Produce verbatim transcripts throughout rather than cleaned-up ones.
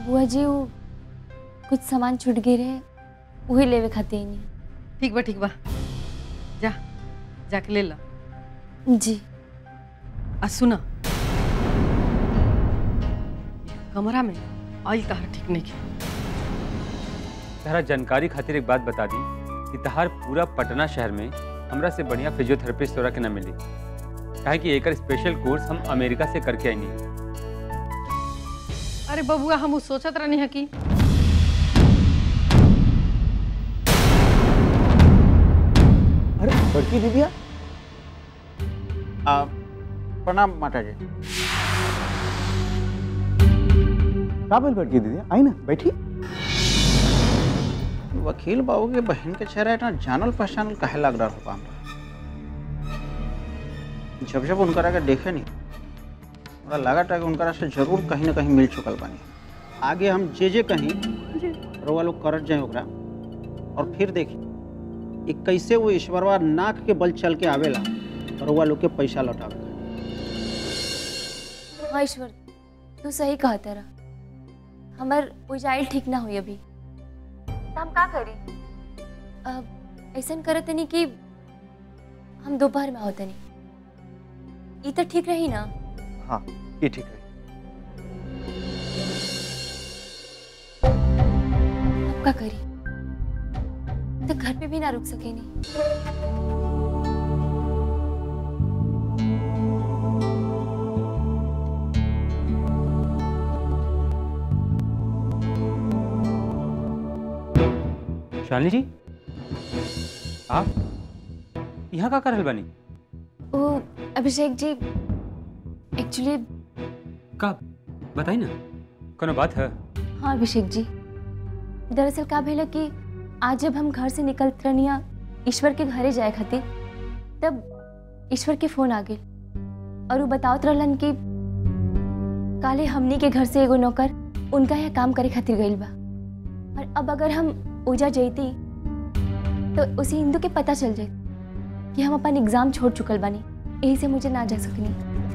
बुआ जी वो कुछ सामान छूट गए रहे वही लेवे खाते नहीं। ठीक बा ठीक बा, जा जाके ले ला। जी। आ सुना, कमरा में आई तहार ठीक नहीं है। तहरा जानकारी खातिर एक बात बता दी कि तहार पूरा पटना शहर में हमरा से बढ़िया फिजियोथेरेपिस्ट तोरा के ना मिली, काहे कि एकर स्पेशल कोर्स हम अमेरिका से करके आईनी। अरे बबुआ हम सोचत रहनी है कि अरे बड़की दीदिया, प्रणाम माता जी। का बोल बड़की दीदिया, आई ना बैठी। वकील बाबू के बहन के चेहरा इतना जानल पहचानल काहे लग रहा होगा हमरा। जब जब उनकरा के देखे नहीं हमरा लगा था कि उनकरा से जरूर कहीं ना कहीं मिल चुकल बानी। आगे हम जे जे कहीं रोवा लोग करत जाए ओकरा, और फिर देखी कि कैसे वो ईश्वरवा नाक के बल चल के आवेला रोवा लोग के पैसा लौटावेला। हाँ ईश्वर, तू सही कहा तेरा, हमार उजाइल ठीक ना हुई अभी, तो हम का करी? अब ऐसा करते नहीं कि हम दोपहर में होते नहीं, ये तो ठीक रही ना? हाँ ये ठीक रही। अब का करी? तो घर पे भी ना रुक सके नहीं। शालिनी जी, आप यहाँ का कर रहल बानी? ओ अभिषेक जी, एक्चुअली का बताई ना, कोनो बात है? हाँ अभिषेक जी, दरअसल का भेला कि आज जब हम घर से निकलत रहनिया ईश्वर के घरे जाए खातिर, तब ईश्वर के फोन आ गए और वो बतावत रहलन कि काले हमनी के घर से एगो नौकर उनका यहाँ काम करे खातिर गइल बा, और अब अगर हम ओजा जैती तो उसे हिंदू के पता चल जाए कि हम अपन एग्जाम छोड़ चुकल बानी, यही से मुझे ना जा सकनी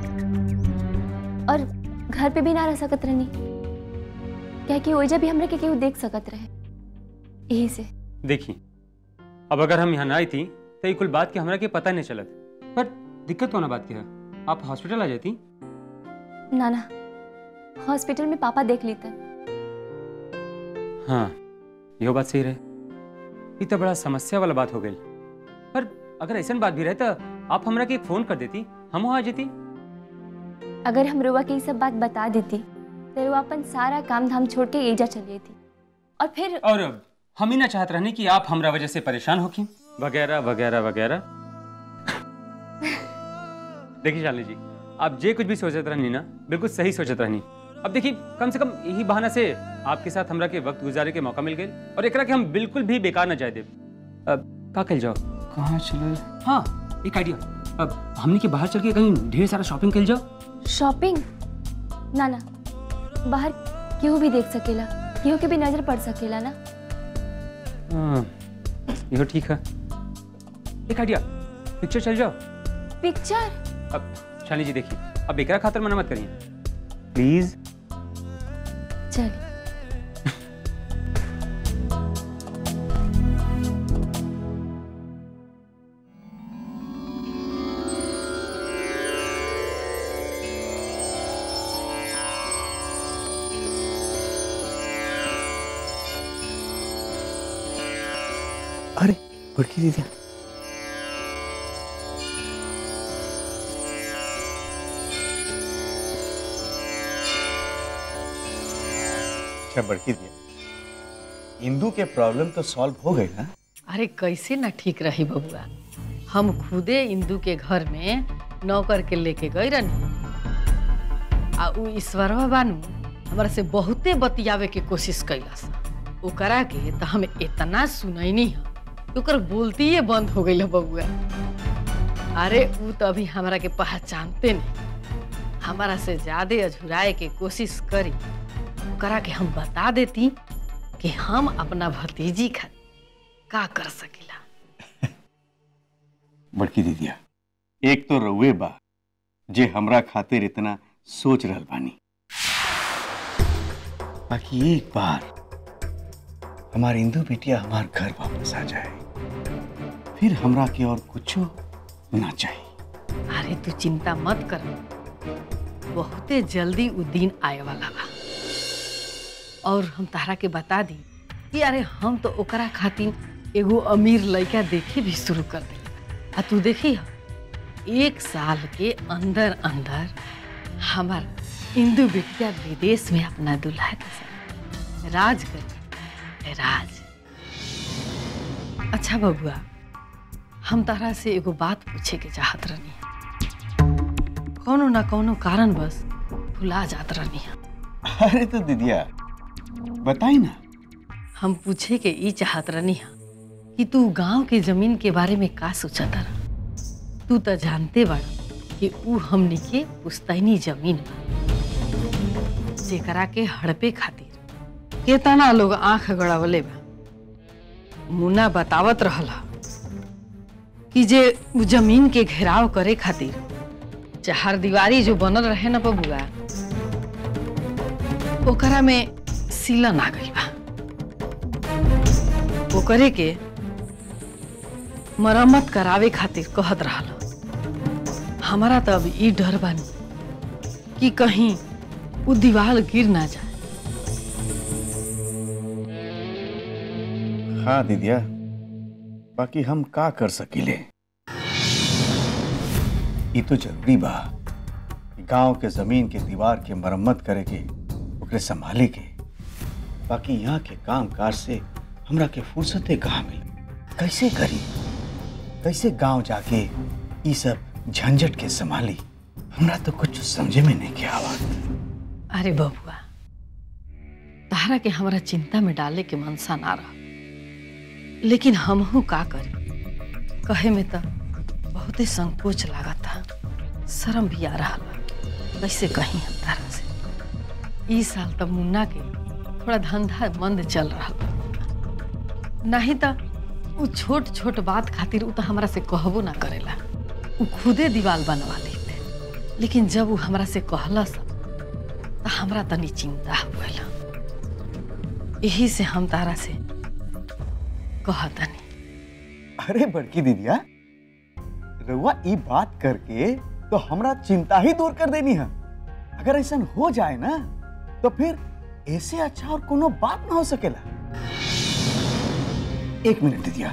और घर पे भी ना रह सकत रहनी, क्या कि ओजा भी हमरा के केहू देख सकत रहे, यही से। देखी, अब अगर हम यहाँ ना आई थी तो ये कुल बात के हमरा के पता नहीं चलत, पर दिक्कत तो ना बात की है, आप हॉस्पिटल आ जाती। ना ना, हॉस्पिटल में पापा देख लेते। हाँ यह बात सही रहे, ये तो बड़ा समस्या वाला बात हो गई, पर अगर ऐसा बात भी रहे तो आप हमरा के फोन कर देती, हम वहाँ आ जाती। अगर हम रुआ की सब बात बता देती तो रुआ अपन सारा काम धाम छोड़ के एजा चली थी, और फिर और हम ही ना चाहत रहने कि आप हमरा वजह से परेशान हो की वगैरह वगैरह वगैरह। देखिए शालिनी जी, आप जे कुछ भी सोचत रहनी ना बिल्कुल सही सोचत रहनी। अब देखिए, कम से कम यही बहाना से आपके साथ हमरा के वक्त गुजारे के मौका मिल गए, और एकरा के हम बिल्कुल भी बेकार न जाए दे। अब का कल जाओ, कहाँ चले? हाँ एक आइडिया, अब हमने के बाहर चल के कहीं ढेर सारा शॉपिंग कर जाओ। शॉपिंग? ना ना, बाहर केहू भी देख सकेला, केहू के भी नजर पड़ सकेला ना। हाँ यह ठीक है, एक आइडिया, पिक्चर चल जाओ। पिक्चर? अब शालिनी जी देखिए, अब एकरा खातर मना मत करिए प्लीज। चलिए। अरे बड़की दीदी, अच्छा बड़की दीदी, इंदू के प्रॉब्लम तो सॉल्व हो गई ना? अरे कैसे ना ठीक रही बबुआ, हम खुदे इंदू के घर में नौकर के लेके गई रहनी, आ उ ईश्वरवा बानू हमारे से बहुते बतियावे के कोशिश कैलस, ओकरा के तो हम इतना सुनैनी है ओकर बोलती ही बंद हो गई बबुआ। अरे उ तो अभी हमारा के पहचानते नहीं, हमारा से ज्यादा अझुराए के कोशिश करी, ओकरा के हम बता देती कि हम अपना भतीजी खातिर का कर सकेला। बड़की दीदिया, एक तो रउए बा जे हमरा खातिर इतना सोच रहल बानी, बाकी एक बार हमारी इंदू बिटिया हमारे घर वापस आ जाए, फिर हमरा के और कुछ ना चाहिए। अरे तू चिंता मत कर, बहुते जल्दी वो दिन आए वाला बा। और हम तारा के बता दी कि अरे हम तो ओकरा खातिर एगो अमीर लड़का देखे भी शुरू कर दे। आ तू देखी हा, एक साल के अंदर अंदर हमार इंदू बिटिया विदेश में अपना दुल्हा के साथ राज कर राज। अच्छा बबुआ, हम तारा से एगो बात पूछे के चाहत रहनी, कौनो ना कौनो कारण बस भुला जात रहनी। अरे तो दीदिया बताई ना। हम पूछे के ई चाहत रहनी कि तू गांव के जमीन के बारे में का सोचत रहा। तू तो जानते बाड़ा कि ऊ हमनी के पुश्तैनी जमीन बा, जेकरा के हड़पे खातिर केतना लोग आंख गड़ावले बा। मुन्ना बतावत रहल कि जे उ जमीन के घेराव करे खातिर चार दीवारी जो बनल रहे ना बबुआ, ओकरा में सीलन आ गई बा। ओकरे के मरम्मत करावे खातिर कहत रहल। हमारा तो अब ई डर बानी कि कहीं वो दीवार गिर ना जाए। हाँ दीदिया, बाकी हम का कर सकीले। ये तो जरूरी बा गांव के जमीन के दीवार के मरम्मत करे के, ओकरे संभाले के। बाकी यहाँ के काम काज से हमरा के फुर्सते कहाँ मिले। कैसे करी, कैसे गांव जाके ये सब झंझट के संभाली, हमरा तो कुछ समझे में नहीं क्या आवत। अरे बबुआ, तारा के हमरा चिंता में डाले के मनसा ना रहा, लेकिन हमहू का करी। कहे में तो बहुते संकोच लागत था, शर्म भी आ रहा बा। कैसे कहीं हम तारा से। इस साल तो मुन्ना के थोड़ा धंधा मंद चल रहा बा, नहीं तो वो छोट छोट बात खातिर वो तो हमरा से कहबो ना करेला। वो खुदे दीवार बनवा लेते, लेकिन जब वो हमरा से कहला सब तो हमरा तनी चिंता हुआ। यही से हम तारा से कहतनी। अरे बड़की दीदिया, रउआ ई बात करके तो हमरा चिंता ही दूर कर देनी है। अगर ऐसा हो जाए ना तो फिर ऐसे अच्छा और कोनो बात ना हो सकेला। एक मिनट दीदिया।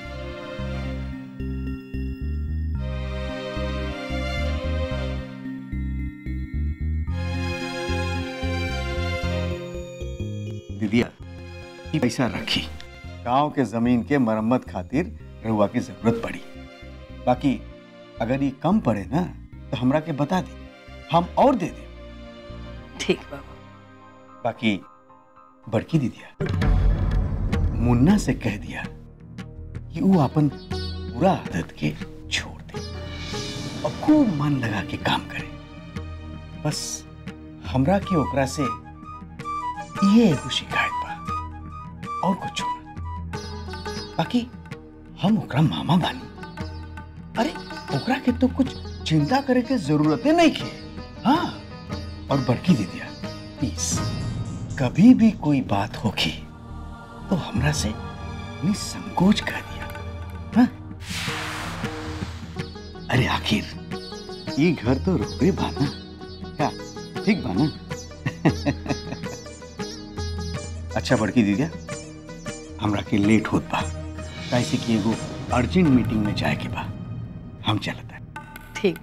दीदिया, ये पैसा रखी, गांव के जमीन के मरम्मत खातिर रउआ की जरूरत पड़ी। बाकी अगर ये कम पड़े ना तो हमरा के बता दी, हम और दे दे। ठीक बाबा। बाकी बड़की दीदिया, मुन्ना से कह दिया कि वो अपन पूरा आदत के छोड़ दे और खूब मन लगा के काम करे। बस हमरा के ओकरा से ये एगो शिकायत बा और कुछ ना। बाकी हम ओकरा मामा बानी। अरे ओकरा के तो कुछ चिंता करे के जरूरतें नहीं के। हाँ, और बड़की दीदिया प्लीज, कभी भी कोई बात होगी तो हमरा से निसंकोच कह दिया। हाँ? अरे आखिर ये घर तो रोबे बाना, क्या ठीक बाना? अच्छा बड़की दीदिया, हमरा के लेट होत बा, कैसे कि एगो अर्जेंट मीटिंग में जाए के बा। हम चलता है। ठीक।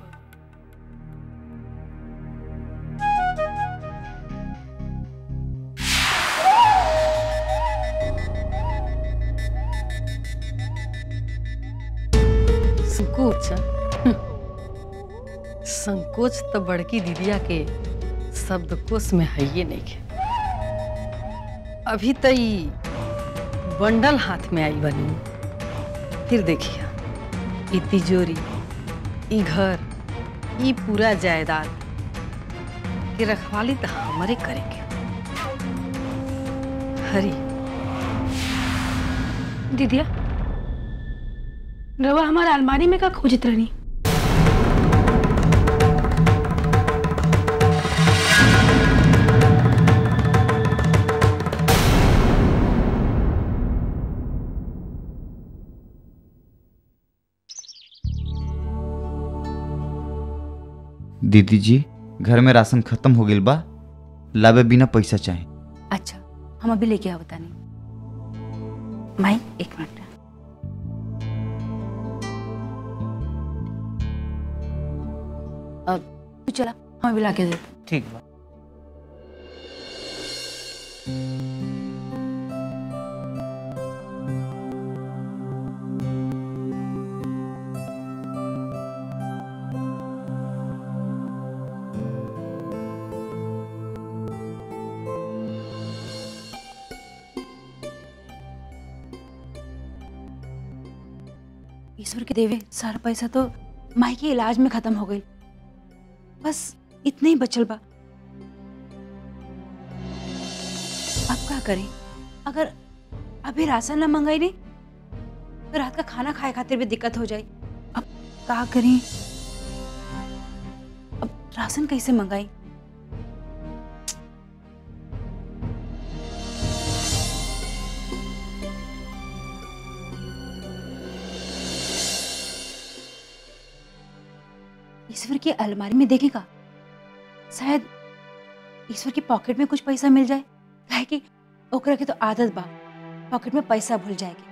संकोच संकोच तो बड़की दीदिया के शब्दकोश में है ये नहीं के। अभी तो ये बंडल हाथ में आई बनी, फिर देखिए ये तिजोरी, ये घर, ये पूरा जायदाद की रखवाली तो हमारे करेंगे। हरी दीदिया, रवा हमारे अलमारी में का खोजत रहनी? दीदी जी घर में राशन खत्म हो गइल बा, लावे बिना पैसा चाहे। अच्छा हम अभी लेके आओ बतानी। माई एक मिनट। अब तू चला हम अभी लाके दे। ठीक बा। ईश्वर के देवे सारा पैसा तो माई के इलाज में खत्म हो गई, बस इतने ही बचल बा। अब क्या करें? अगर अभी राशन ना मंगाई नहीं तो रात का खाना खाए खातिर भी दिक्कत हो जाए। अब क्या करें? अब राशन कैसे मंगाई? ईश्वर की अलमारी में देखेगा, शायद ईश्वर की पॉकेट में कुछ पैसा मिल जाए। काहे कि ओकरा की तो आदत बा पॉकेट में पैसा भूल जाएगी।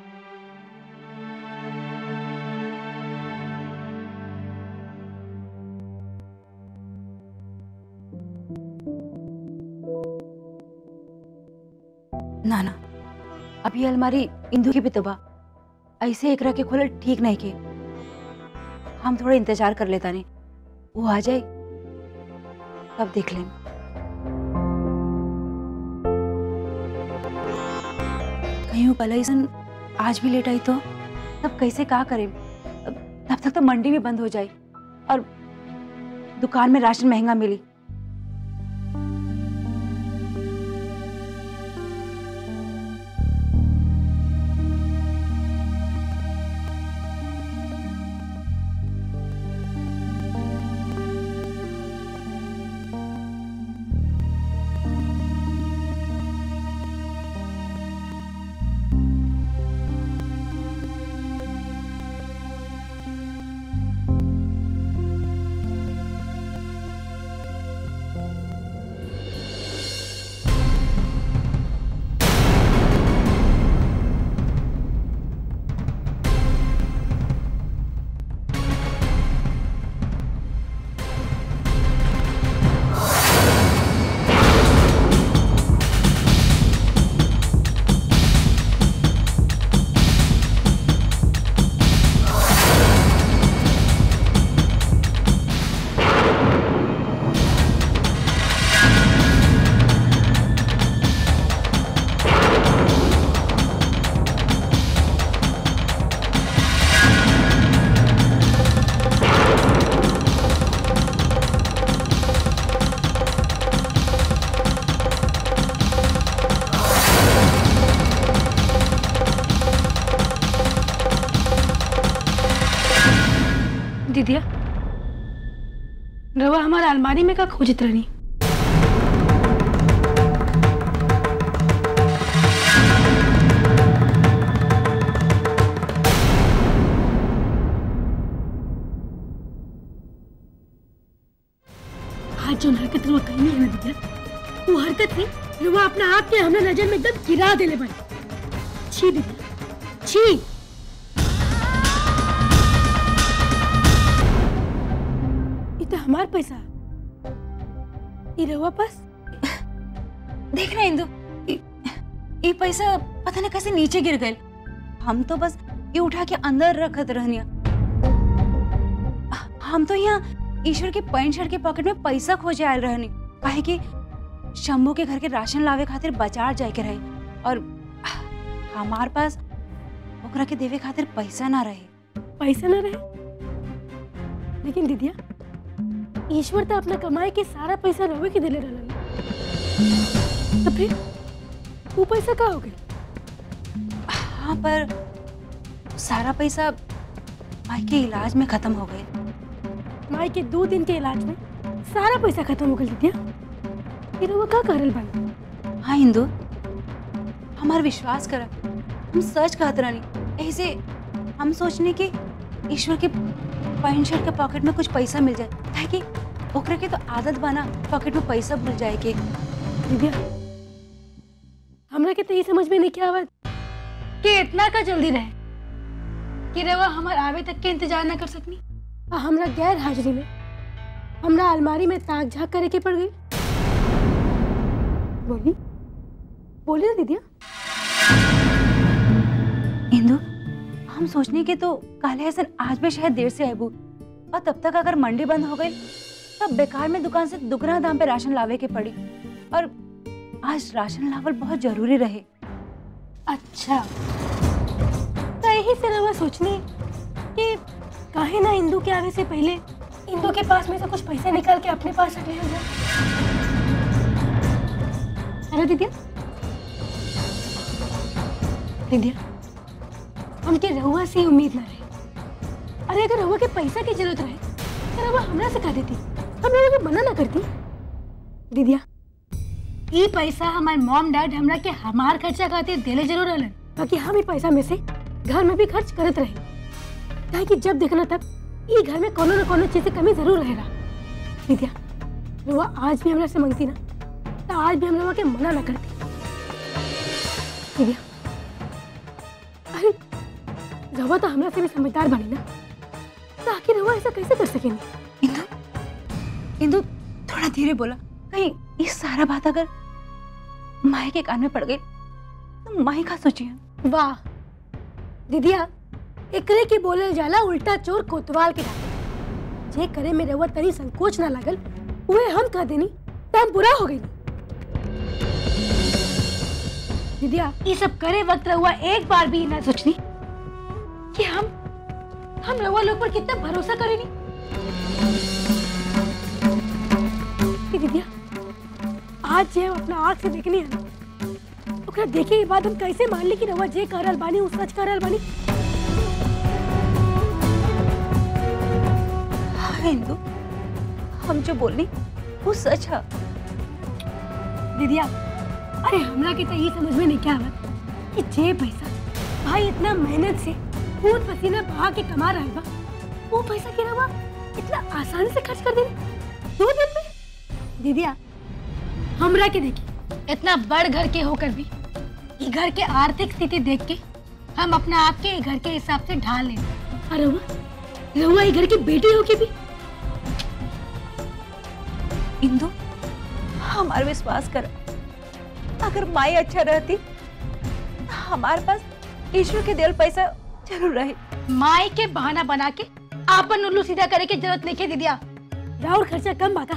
ना ना, अब ये अलमारी इंदू की भी तो बा, ऐसे एकरा के खोलल ठीक नहीं के। हम थोड़ा इंतजार कर लेता नहीं, वो आ जाए तब देख लें। कहीं वो कल आज भी लेट आई तो तब कैसे क्या करें? तब तक तो मंडी भी बंद हो जाए और दुकान में राशन महंगा मिली। दीदिया रवा हमारा अलमारी में का खोजत रहनी। आज जो हरकत रवा कहीं नहीं है ना दीदिया, वो हरकत है रवा अपना आप के हमने नजर में एकदम गिरा देले बनी। छी दीदिया छी। हमार पैसा ये रवा पास देखना इंदु, ये पैसा पता नहीं कैसे नीचे गिर गए। हम तो बस ये उठा के अंदर रखत रहनिया। हम तो यहाँ ईश्वर के पैंट शर्ट के पॉकेट में पैसा खोजे आयल रहनी, काहे कि शंभू के घर के राशन लावे खातिर बाजार जाए के रहे और हमार पास ओकरा के देवे खातिर पैसा ना रहे। पैसा ना रहे? लेकिन दीदिया ईश्वर तो अपना कमाई के सारा पैसा रवे के दिले रहलन, तो फिर वो पैसा कहाँ हो गया? हाँ पर सारा पैसा माई के इलाज में खत्म हो गए। माई के दो दिन के इलाज में सारा पैसा खत्म हो गया दीदिया? फिर वो क्या करल भाई? हाँ इंदु, हमार विश्वास करा, हम सच कहत रहनी। ऐसे हम सोचने की ईश्वर के पैंट शर्ट के पॉकेट में कुछ पैसा मिल जाए, ताकि ओकरे के तो आदत बना पॉकेट में पैसा भूल जाए के। दिव्या, हमरा के तो ये समझ में नहीं क्या आवत कि इतना का जल्दी रहे कि रवा हमार आवे तक के इंतजार ना कर सकनी और हमरा गैर हाजिरी में हमरा अलमारी में ताक झाक करे के पड़ गई। बोली बोली ना दीदिया। इंदु, हम सोचने के तो काले हसन आज भी शायद देर से आबू और तब तक अगर मंडी बंद हो गई तब बेकार में दुकान से दुगना दाम पे राशन लावे के पड़ी और आज राशन लावल बहुत जरूरी रहे। अच्छा, तो यही से रवा सोचनी कि काहे ना इंदू के आने से पहले इंदू के पास में से कुछ पैसे निकाल के अपने पास रख लिया जाए। अरे दीदिया, दीदिया हमके रहुआ से उम्मीद ना रहे। अरे अगर रहुआ के पैसा की जरूरत रहे तो रहुआ हमरा से कह देती, हम रहुआ के मना ना करती। दीदिया, ये पैसा हमारे मॉम डैड हमरा के हमार खर्चा खातिर देले जरूर रहलन, ताकि हम ही पैसा में से घर में भी खर्च करत रहे, ताकि जब देखना तब ये घर में कोनो न कोनो चीज की कमी जरूर रहेगा। दीदिया, रहुआ आज भी हमरा से मांगती ना तो आज भी हम रहुआ के मना ना करती। दीदिया, अरे रहुआ तो हमरा से भी समझदार बनी ना, तो आखिर रहुआ ऐसा कैसे कर सकेंगे? इंदु, इंदु थोड़ा धीरे बोला, कहीं ये सारा बात अगर माई के कान में पड़ गई तो माई का सोचिए। वाह दीदिया, एकरे की बोलल जाला उल्टा चोर कोतवाल के डाले। जे करे में रहुआ तनी संकोच ना लागल उहे हम कह देनी तो हम बुरा हो गई। दीदिया, ये सब करे वक्त रहुआ एक बार भी ना सोचनी कि हम हम रहुआ लोग पर कितना भरोसा करेनी। कि दीदिया, आज जे हम अपना आँख से देखनी है ना, ओकरा देखे के बाद हम कैसे मान ली कि रहुआ जे कह रहल बानी उ सच कह रहल बानी। हाँ इंदु, हम जो बोलनी वो सच है। दीदिया, अरे हमरा के तो ये समझ में नहीं क्या आवत कि जे पैसा भाई इतना मेहनत से खून पसीना बहा के कमा रहा बा, वो पैसा के रहुआ इतना आसानी से खर्च कर देना दो दिन में। दीदिया, हमरा के देखी इतना बड़ घर के होकर भी ये घर के आर्थिक स्थिति देख के हम अपना आप के घर के हिसाब से ढाल लेना। और रहुआ रहुआ ये घर की बेटी होके भी। इंदु, हमारे विश्वास कर, अगर माई अच्छा रहती हमारे पास ईश्वर के दिल पैसा जरूर रहे। माई के बहाना बना के आपन उल्लू सीधा करे की जरूरत नहीं है दीदिया। राउर खर्चा कम बाका।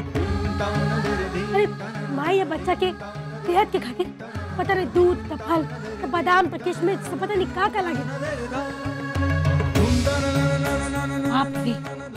अरे माई या बच्चा के सेहत के खातिर पता नहीं दूध त फल त बादाम त किशमिश से पता नहीं का का लगे। आप भी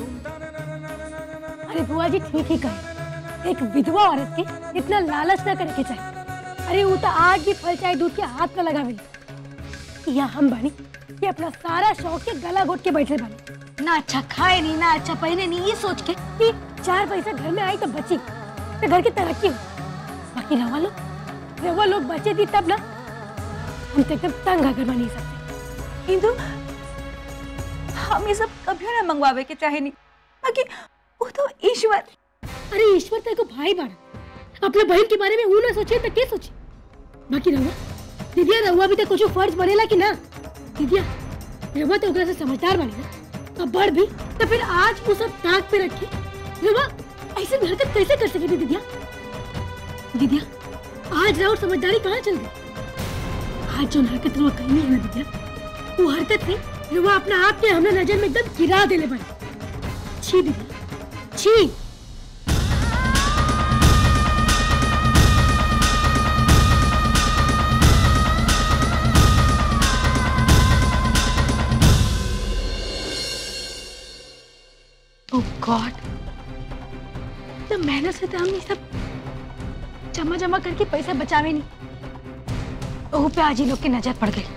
अरे बुआ जी ठीक ही कहे, एक विधवा औरत के इतना लालच ना करे के चाहिए। अरे वो तो आज भी फल चाहे दूध के हाथ में लगा मिली। या हम बनी कि अपना सारा शौक के गला घोट के बैठे बने, ना अच्छा खाए नहीं ना अच्छा पहने नहीं, ये सोच के कि चार पैसा घर में आई तो बची तो घर की तरक्की हो। बाकी रवा लोग रवा लोग बचे थी तब ना हम तो एकदम तंग आकर बनी सकते। इंदु, हम ये सब कभी ना मंगवावे के चाहे नहीं, बाकी वो तो ईश्वर। अरे ईश्वर तेरे को भाई बाड़ा, अपने बहन के बारे में वो ना सोचे तो क्या सोचे। बाकी रवा दीदिया, रवा भी तो कुछ फर्ज बनेला कि ना। दीदिया, रवा तो से समझदार बने ना, अब बढ़ भी तो फिर आज वो सब ताक पे रखे रवा ऐसे हरकत कैसे कर सके थी दीदिया? दीदिया, आज राउर समझदारी कहाँ चल गई? आज जो हरकत रवा करनी है ना दीदिया, वो हरकत से रवा अपना आप के हमने नजर में एकदम गिरा देले बने। छी दीदिया, छी। Oh God, तो मेहनत से तो हमने सब जमा जमा करके पैसा बचावे नहीं, ओह पे आज ही लोग की नजर पड़ गई।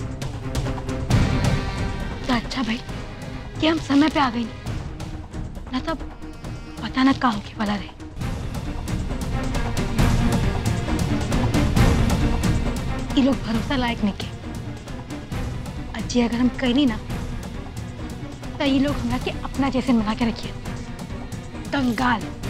तो अच्छा भाई कि हम समय पे आ गई, ना तो पता ना कहाँ होके वाला रहे। ये लोग भरोसा लायक नहीं के। अजी अगर हम कहीं नहीं ना तो ये लोग हमरा के अपना जैसे बना के रखिए, कंगाल